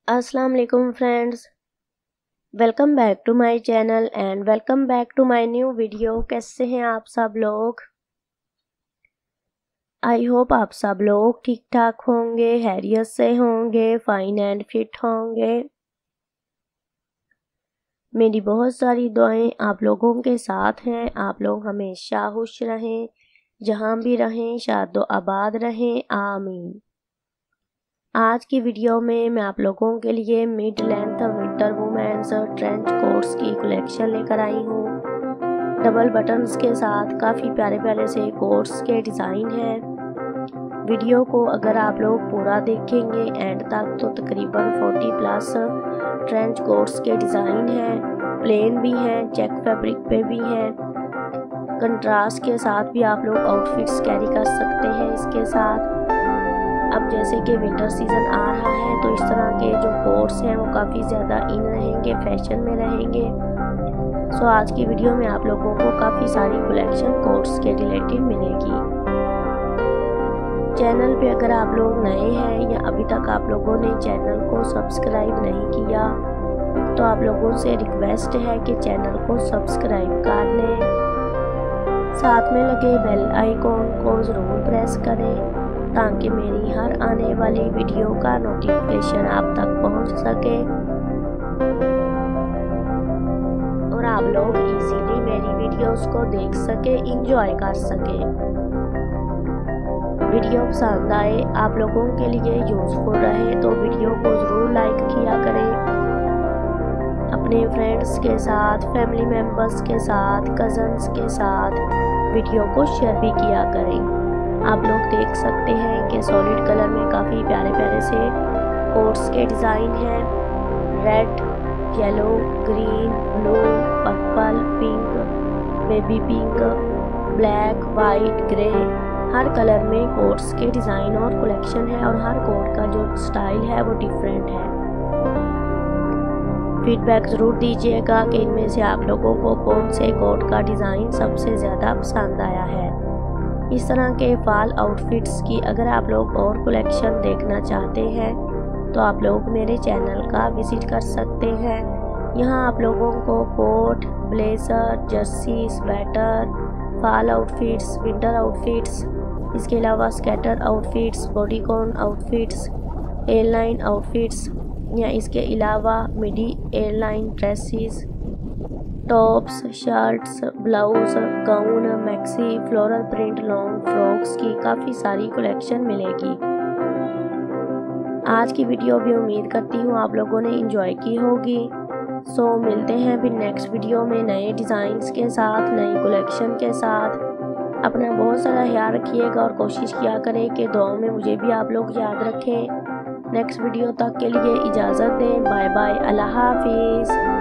अस्सलाम वालेकुम friends, welcome back to my channel and welcome back to my new video. कैसे हैं आप सब लोग? आई होप आप सब लोग ठीक ठाक होंगे, हैरियत से होंगे, फाइन एंड फिट होंगे। मेरी बहुत सारी दुआएं आप लोगों के साथ हैं। आप लोग हमेशा खुश रहें, जहां भी रहें शादो आबाद रहें, आमीन। आज की वीडियो में मैं आप लोगों के लिए mid length winter women's trench coats की कलेक्शन लेकर आई हूँ। डबल बटन्स के साथ काफ़ी प्यारे प्यारे से कोट्स के डिज़ाइन हैं। वीडियो को अगर आप लोग पूरा देखेंगे एंड तक तो तकरीबन 40 प्लस ट्रेंच कोट्स के डिज़ाइन हैं। प्लेन भी हैं, चेक फैब्रिक पे भी हैं। कंट्रास्ट के साथ भी आप लोग आउटफिट्स कैरी कर सकते हैं इसके साथ। अब जैसे कि विंटर सीज़न आ रहा है तो इस तरह के जो कोट्स हैं वो काफ़ी ज़्यादा इन रहेंगे, फैशन में रहेंगे। सो आज की वीडियो में आप लोगों को काफ़ी सारी कलेक्शन कोट्स के रिलेटेड मिलेगी। चैनल पे अगर आप लोग नए हैं या अभी तक आप लोगों ने चैनल को सब्सक्राइब नहीं किया तो आप लोगों से रिक्वेस्ट है कि चैनल को सब्सक्राइब कर लें। साथ में लगे बेल आइकॉन को ज़रूर प्रेस करें ताकि मेरी हर आने वाली वीडियो का नोटिफिकेशन आप तक पहुंच सके और आप लोग इजीली मेरी वीडियोस को देख सके, एंजॉय कर सके। वीडियो पसंद आए, आप लोगों के लिए यूजफुल रहे तो वीडियो को ज़रूर लाइक किया करें। अपने फ्रेंड्स के साथ, फैमिली मेम्बर्स के साथ, कज़न्स के साथ वीडियो को शेयर भी किया करें। आप लोग देख सकते हैं कि सॉलिड कलर में काफ़ी प्यारे प्यारे से कोट्स के डिज़ाइन हैं। Red, yellow, green, blue, purple, pink, baby pink, black, white, grey, हर कलर में कोट्स के डिज़ाइन और कलेक्शन है और हर कोट का जो स्टाइल है वो डिफरेंट है। फीडबैक ज़रूर दीजिएगा कि इनमें से आप लोगों को कौन से कोट का डिज़ाइन सबसे ज़्यादा पसंद आया है। इस तरह के फॉल आउटफिट्स की अगर आप लोग और कलेक्शन देखना चाहते हैं तो आप लोग मेरे चैनल का विजिट कर सकते हैं। यहाँ आप लोगों को coat, blazer, jersey, sweater, fall outfits, winter outfits, इसके अलावा skater outfits, bodycon outfits, airline outfits या इसके अलावा midi airline dresses, tops, shirts, blouse, gown, maxi, floral print, long frocks की काफ़ी सारी कलेक्शन मिलेगी। आज की वीडियो भी उम्मीद करती हूँ आप लोगों ने एंजॉय की होगी। सो मिलते हैं फिर नेक्स्ट वीडियो में नए डिज़ाइंस के साथ, नई कलेक्शन के साथ। अपना बहुत सारा ख्याल रखिएगा और कोशिश किया करें कि दुआओं में मुझे भी आप लोग याद रखें। नेक्स्ट वीडियो तक के लिए इजाज़त दें। बाय बाय, अल्लाह हाफिज़।